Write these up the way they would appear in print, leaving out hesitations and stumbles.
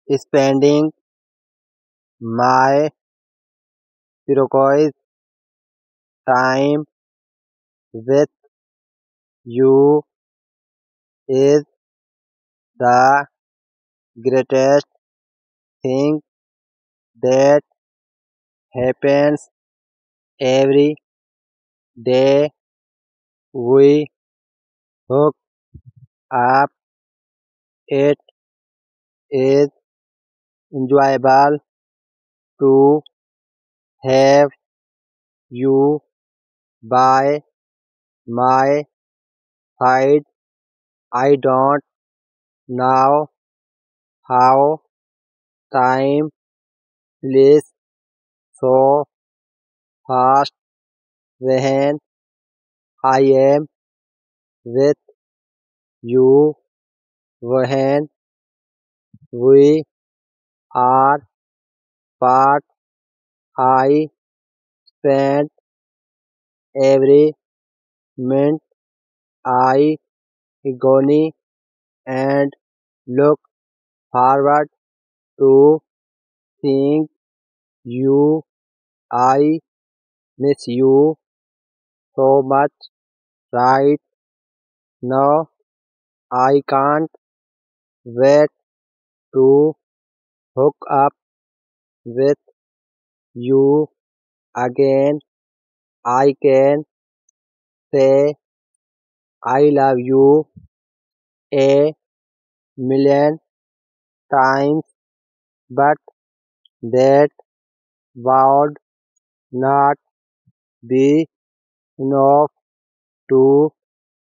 Spending my precious time with you is the greatest thing that happens every day. We hook up. It is enjoyable to have you by my side. I don't know how time flies so fast when I am with you, when we are apart. I spend every minute I agony and look forward to seeing you. I miss you so much right now. I can't wait to hook up with you again. I can say I love you a million times, but that would not be enough to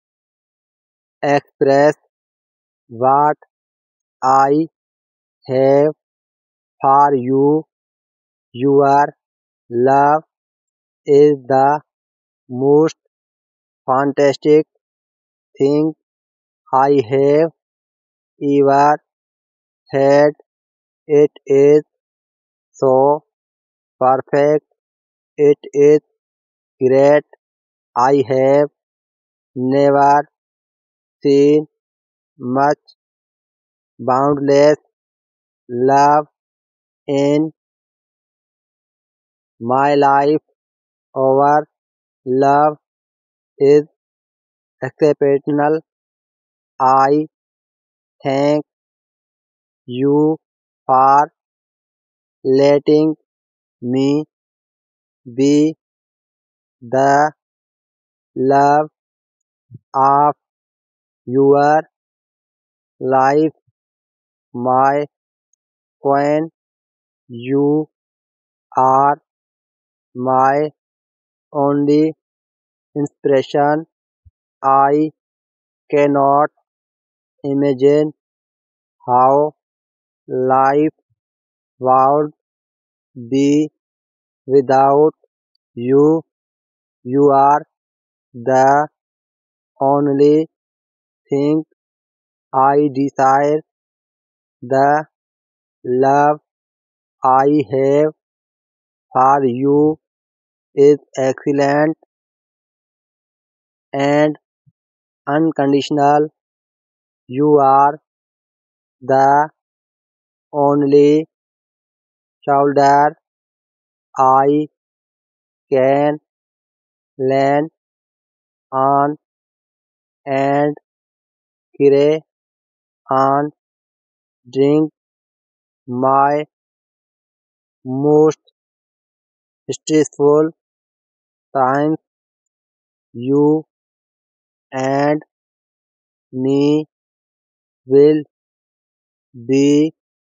express what I have for you. Your love is the most fantastic thing I have ever had. It is so perfect. It is great. I have never seen much boundless love in my life. Our love is exceptional. I thank you for letting me be the love of your life, my queen. You are my only inspiration. I cannot imagine how life would be without you. You are the only thing I desire. The love I have for you is excellent and unconditional. You are the only shoulder I can lean on and carry on during my most stressful times. You and me will be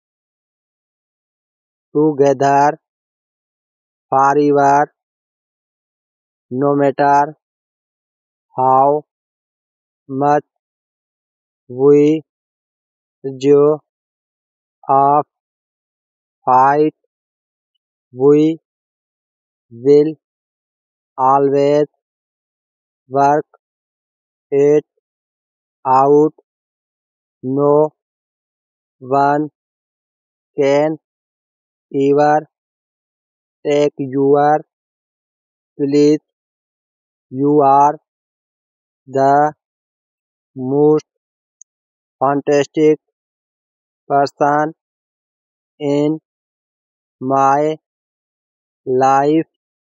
together forever, no matter how much we argue or fight. We will always work it out. No one can ever take your place. You are the most fantastic person in my life.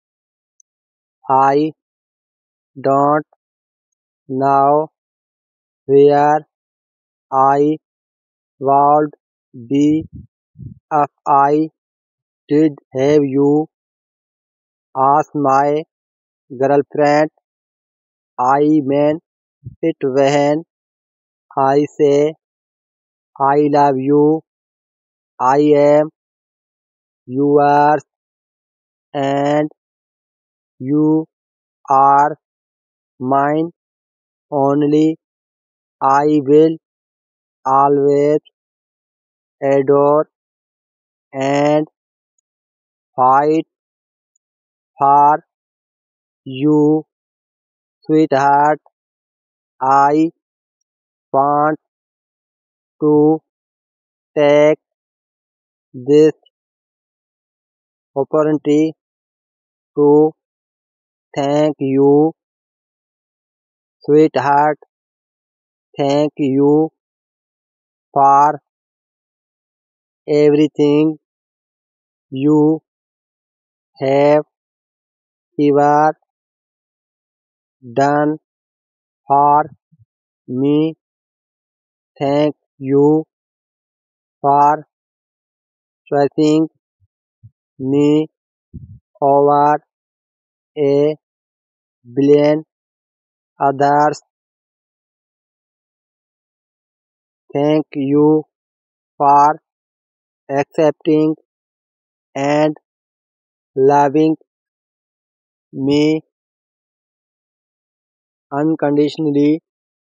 I don't know where I would be if I did. Have you asked my girlfriend? I mean it when I say I love you. I am yours and you are mine only. I will always adore and fight for you, sweetheart. I want to take this opportunity to thank you, sweetheart. Thank you for everything you have ever done for me. Thank you for choosing me over a billion others. Thank you for accepting and loving me unconditionally.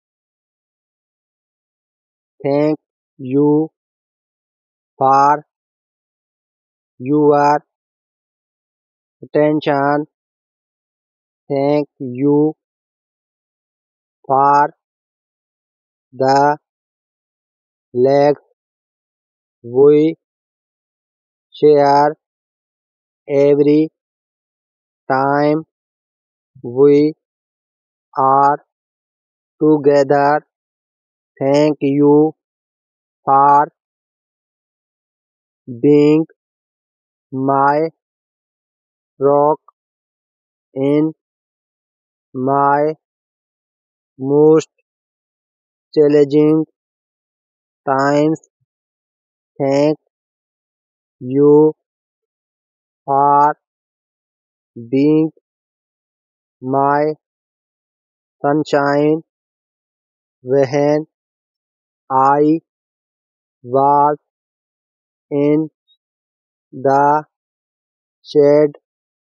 Thank you for your attention. Thank you for the legs we share every time we are together. Thank you for being my rock in my most challenging times. Thank you for being my sunshine when I was in the shade.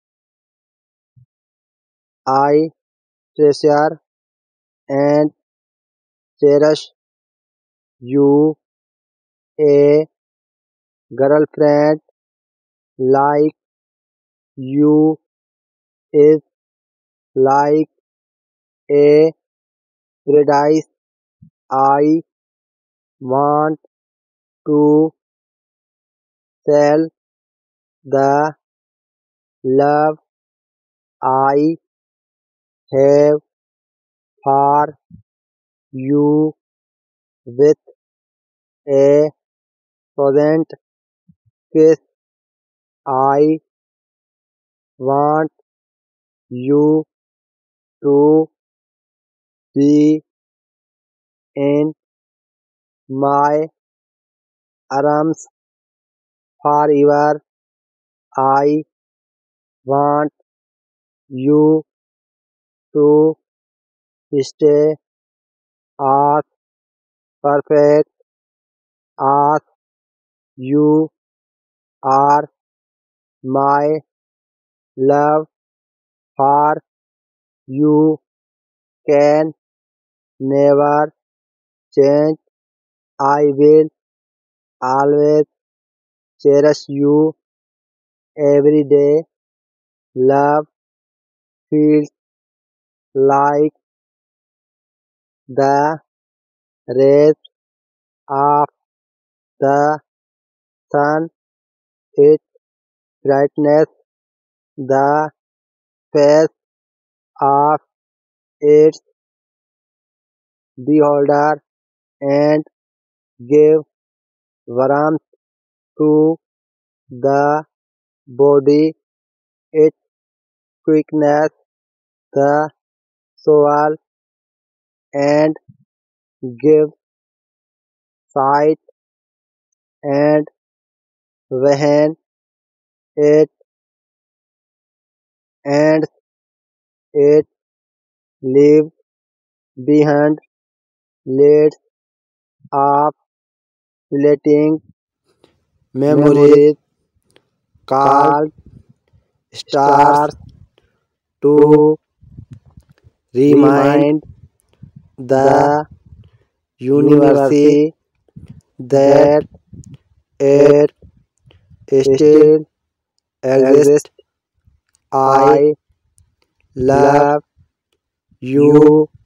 I treasure and cherish you. A girlfriend like you is like a paradise. I want to tell the love I have for you with a present kiss. I want you to be in my arms forever. I want you to stay as perfect as you are. My love for you can never change. I will always cherish you every day. Love feels like the rays of the sun. Its brightness, the face of its beholder, and give warmth to the body, it quickens the soul and gives sight, and when it ends, it leaves behind lists of fleeting memories memories called called stars stars to to remind remind the the universe universe that that it it still still exists. exists. I I love love you you